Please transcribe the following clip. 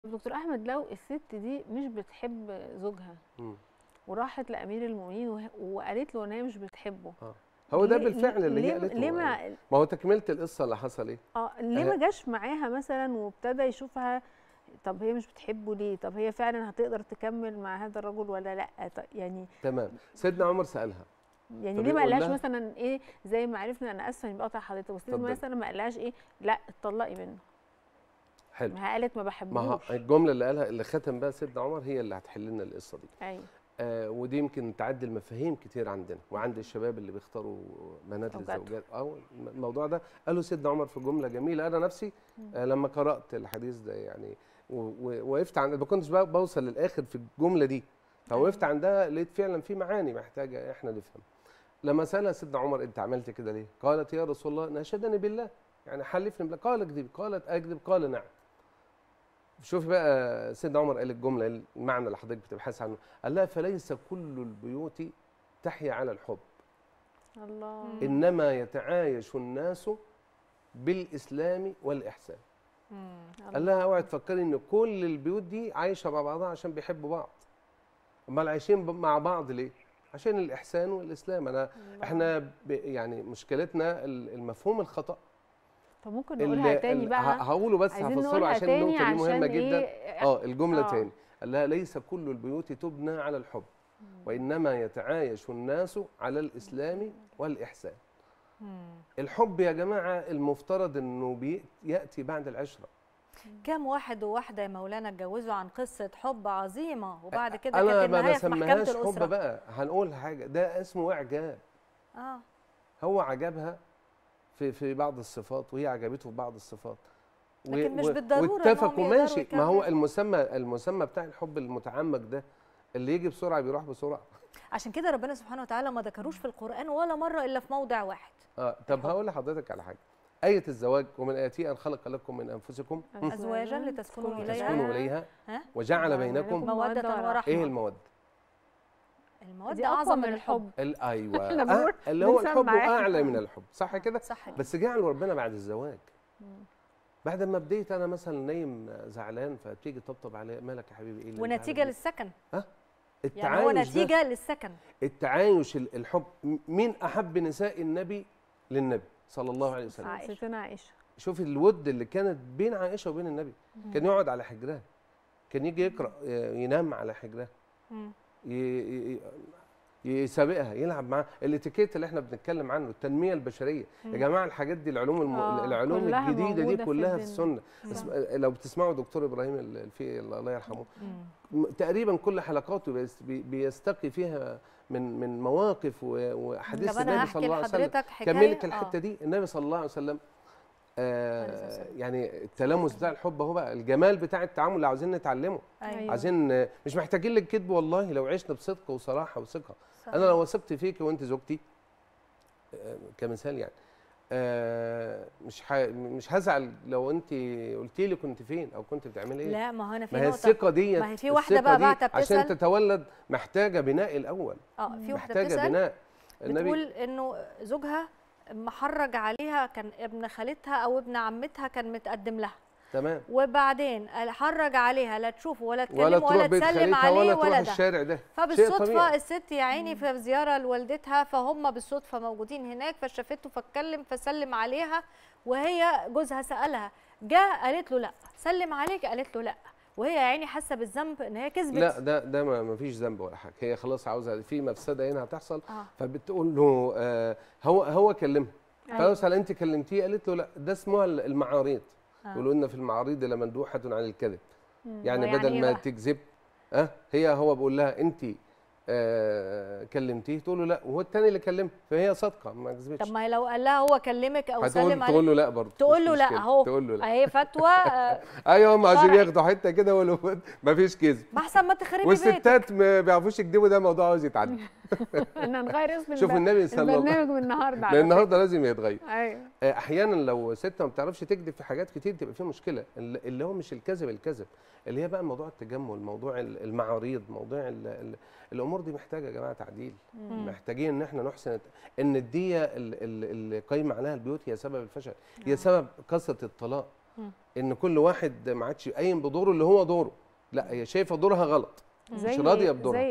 دكتور احمد، لو الست دي مش بتحب زوجها مم. وراحت لامير المؤمنين وقالت له ان هي مش بتحبه، هو ده ليه بالفعل اللي هي ليه قالته. ليه ما هو تكمله القصه اللي حصل ايه؟ ليه ما جاش معاها مثلا وابتدى يشوفها؟ طب هي مش بتحبه ليه؟ طب هي فعلا هتقدر تكمل مع هذا الرجل ولا لا؟ يعني تمام. سيدنا عمر سالها، ليه ما قالهاش لها مثلا ايه زي ما عرفنا؟ انا اسفه اني بقطع حضرتك، بس ليه مثلا ما قالهاش ايه؟ لا اتطلقي منه. حلو. ما هي قالت ما ما بحبهوش. الجمله اللي قالها اللي ختم بها سيدنا عمر هي اللي هتحل لنا القصه دي. ايوه. ودي يمكن تعدل مفاهيم كتير عندنا وعند الشباب اللي بيختاروا بنات للزوجات او الموضوع ده. قالوا سيدنا عمر في جمله جميله. انا نفسي لما قرات الحديث ده يعني ووقفت عند، ما كنتش بوصل للاخر في الجمله دي، فوقفت عندها لقيت فعلا في معاني محتاجه احنا نفهم. لما سالها سيدنا عمر انت عملت كده ليه؟ قالت يا رسول الله ناشدني بالله، يعني حلفني بالله. قال اكذب، قالت اكذب، قال نعم. شوف بقى سيدنا عمر قال الجمله، المعنى اللي حضرتك بتبحث عنه، قال لها فليس كل البيوت تحيا على الحب، الله. انما يتعايش الناس بالاسلام والاحسان. قال لها اوعي تفكري ان كل البيوت دي عايشه مع بعضها عشان بيحبوا بعض. امال عايشين مع بعض ليه؟ عشان الاحسان والاسلام. احنا يعني مشكلتنا المفهوم الخطا. طب ممكن نقولها تاني بقى؟ هقوله بس هفصله عشان النقطه دي مهمه جدا. الجمله تاني. قال لها ليس كل البيوت تبنى على الحب، وانما يتعايش الناس على الاسلام والاحسان. الحب يا جماعه المفترض انه ياتي بعد العشره. كم واحد وواحده يا مولانا اتجوزوا عن قصه حب عظيمه وبعد كده كانت النهايه في محكمه الاسره؟ انا ما بسميهاش حب بقى، هنقول حاجه ده اسمه اعجاب. هو عجبها في بعض الصفات وهي عجبته في بعض الصفات، لكن مش بالضروره واتفقوا ماشي. ما هو المسمى بتاع الحب المتعمق ده اللي يجي بسرعه بيروح بسرعه. عشان كده ربنا سبحانه وتعالى ما ذكروش في القرآن ولا مرة إلا في موضع واحد. طب هقول لحضرتك على حاجة. آية الزواج، ومن آياته أن خلق لكم من أنفسكم أزواجا لتسكنوا إليها وجعل بينكم مودة ورحمة. إيه المودة؟ المودة أعظم من الحب. أيوه اللي هو الحب أعلى من الحب، صح كده؟ صح كده. بس جعله ربنا بعد الزواج. بعد ما بديت أنا مثلا نايم زعلان فتيجي تطبطب عليا، مالك يا حبيبي؟ إيه ونتيجة للسكن. التعايش يعني هو نتيجة للسكن. التعايش الحب. مين أحب نساء النبي للنبي صلى الله عليه وسلم؟ ستنا عائشة. شوف الود اللي كانت بين عائشة وبين النبي. كان يقعد على حجرها، كان يجي يقرأ، ينام على حجرها، يسابقها، يلعب معاها. الاتيكيت اللي احنا بنتكلم عنه، التنمية البشرية يا جماعة، الحاجات دي العلوم الجديدة دي كلها في السنة. لو بتسمعوا دكتور إبراهيم الفقي الله يرحمه، تقريبا كل حلقاته بيستقي فيها من مواقف واحاديث النبي صلى الله عليه وسلم. كمل لك الحته دي. النبي صلى الله عليه وسلم يعني التلامس بتاع الحب اهو بقى، الجمال بتاع التعامل اللي عاوزين نتعلمه. عايزين، مش محتاجين لك كذب والله، لو عشنا بصدق وصراحه وثقه. انا لو وثقت فيك وانت زوجتي كمثال يعني، مش هزعل لو انت قلتي لي كنت فين او كنت بتعملي ايه. لا، ما هو انا في نقطه، ما هي الثقه دي، ما هي في واحده بقى بعتها بتسال عشان تتولد محتاجه بناء الاول. في واحده محتاجه بناء. بتقول انه زوجها محرج عليها، كان ابن خالتها او ابن عمتها كان متقدم لها، تمام، وبعدين حرج عليها لا تشوفه ولا تكلمه ولا تسلم عليه ولا تروح الشارع ده. فبالصدفه الست يا عيني في زياره لوالدتها، فهم بالصدفه موجودين هناك، فشافته فاتكلم فسلم عليها، وهي جوزها سالها، جاء قالت له لا، سلم عليك، قالت له لا، وهي يا عيني حاسه بالذنب ان هي كذبت. لا ده ما فيش ذنب ولا حاجه، هي خلاص عاوزه في مفسده هنا هتحصل. فبتقول له هو كلمها، فقال انت كلمتيه؟ قالت له لا. ده اسمها المعاريض. يقولوا ان في المعاريض لمندوحه عن الكذب. يعني بدل ما تكذب هو بيقول لها انت كلمتيه، تقول له لا، وهو الثاني اللي كلمها، فهي صادقه ما كذبتش. طب ما لو قال لها هو كلمك او سلم عليك تقول له لا برضه، تقول له لا اهو، تقول له لا، اهي فتوى ايوه هم عايزين ياخدوا حته كده ولا ما فيش كذب، احسن ما تخربي بيتك. والستات ما بيعرفوش يكذبوا، ده موضوع عاوز يتعدل. ان نغير اسم شوف النبي صلى الله عليه وسلم البرنامج من النهارده، لان النهارده لازم يتغير. ايوه. احيانا لو ست ما بتعرفش تكذب في حاجات كتير تبقى في مشكله، اللي هو مش الكذب اللي هي بقى موضوع التجمل، موضوع المعاريض، موضوع الامور دي محتاجه يا جماعه تعديل. محتاجين ان احنا نحسن ان الديه اللي قايمه عليها البيوت هي سبب الفشل، هي سبب كثره الطلاق. ان كل واحد ما عادش قايم بدوره اللي هو دوره، لا هي شايفه دورها غلط، مش راضيه بدورها.